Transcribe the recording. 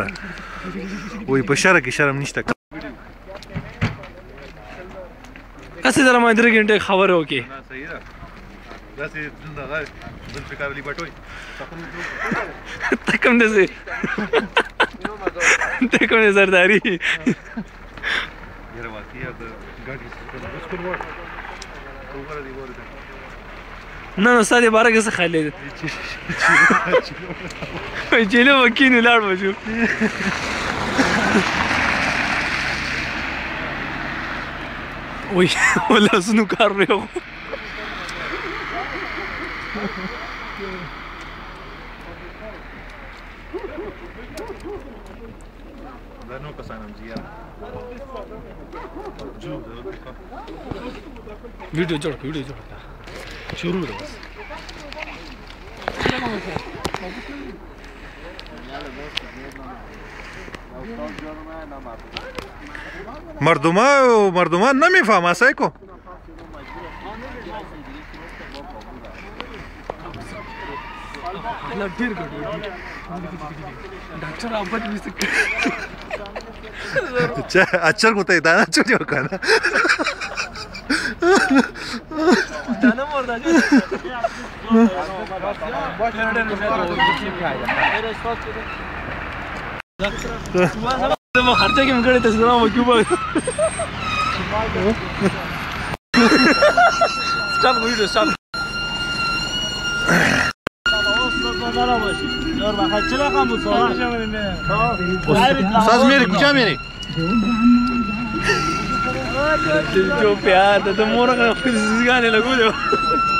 واره وای په شرع کې شرم نشته اسی در ما 3 घंटे خبر हो के صحیح ده داسې دغه ذوالفقار علي بټوي تکم دې تکم دې زرداری یره واقعي د ګاډي سکول ور وګوره دی ورته نه نو ساده بارے کې څه خالی چلو وکینو لاړ بشو وای ولا سنو کار ریو دا نو کسانم زیات جو ویډیو جوړ شروع ده بس مردمان نمیفهم اسای کو لا ډیر ګډ ډاکټر ابد وست چا اچر کو ته دا نه چوټي وکنه دانه مردا جو ما خرچه کې مګړې ته سلام وکړو سټاپ ویډیو سټاپ ساز میری کجا میری جو پیار ته مور غو خزګانې لګولو